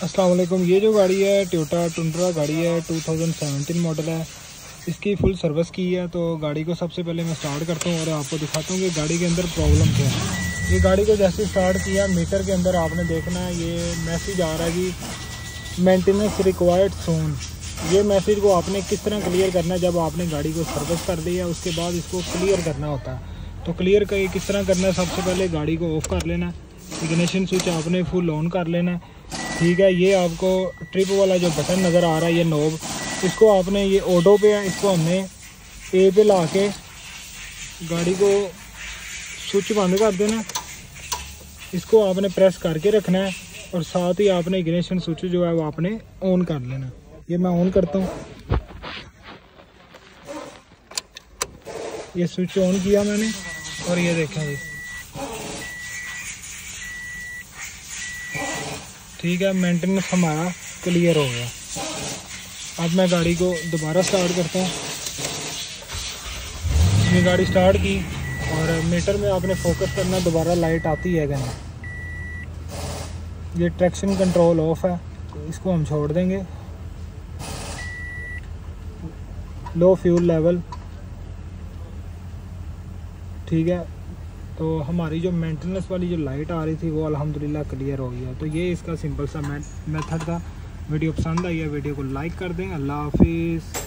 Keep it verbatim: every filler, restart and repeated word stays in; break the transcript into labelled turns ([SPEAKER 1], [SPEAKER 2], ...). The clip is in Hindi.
[SPEAKER 1] अस्सलाम वालेकुम। ये जो गाड़ी है टोयोटा टुंड्रा गाड़ी है, दो हज़ार सत्रह मॉडल है। इसकी फुल सर्विस की है। तो गाड़ी को सबसे पहले मैं स्टार्ट करता हूँ और आपको दिखाता हूँ कि गाड़ी के अंदर प्रॉब्लम क्या है। ये गाड़ी को जैसे स्टार्ट किया, मीटर के अंदर आपने देखना है ये मैसेज आ रहा है कि मेंटेनेंस रिक्वायर्ड सून। ये मैसेज को आपने किस तरह क्लियर करना है? जब आपने गाड़ी को सर्विस कर दी है उसके बाद इसको क्लियर करना होता है। तो क्लियर कर किस तरह करना है? सबसे पहले गाड़ी को ऑफ़ कर लेना, इग्निशन स्विच आपने फुल ऑन कर लेना, ठीक है। ये आपको ट्रिप वाला जो बटन नज़र आ रहा है, ये नोब, इसको आपने, ये ऑटो पे है, इसको हमने ए पे ला के गाड़ी को स्विच बंद कर देना। इसको आपने प्रेस करके रखना है और साथ ही आपने इग्निशन स्विच जो है वो आपने ऑन कर लेना। ये मैं ऑन करता हूँ। ये स्विच ऑन किया मैंने और ये देखें जी, ठीक है, मेंटेनेंस हमारा क्लियर हो गया। अब मैं गाड़ी को दोबारा स्टार्ट करता हूँ। ये गाड़ी स्टार्ट की और मीटर में आपने फोकस करना, दोबारा लाइट आती है क्या। ये ट्रैक्शन कंट्रोल ऑफ है, तो इसको हम छोड़ देंगे। लो फ्यूल लेवल, ठीक है। तो हमारी जो मेंटेनेंस वाली जो लाइट आ रही थी वो अल्हम्दुलिल्लाह क्लियर हो गया। तो ये इसका सिंपल सा मेथड था। वीडियो पसंद आई है, वीडियो को लाइक कर दें। अल्लाह हाफिज़।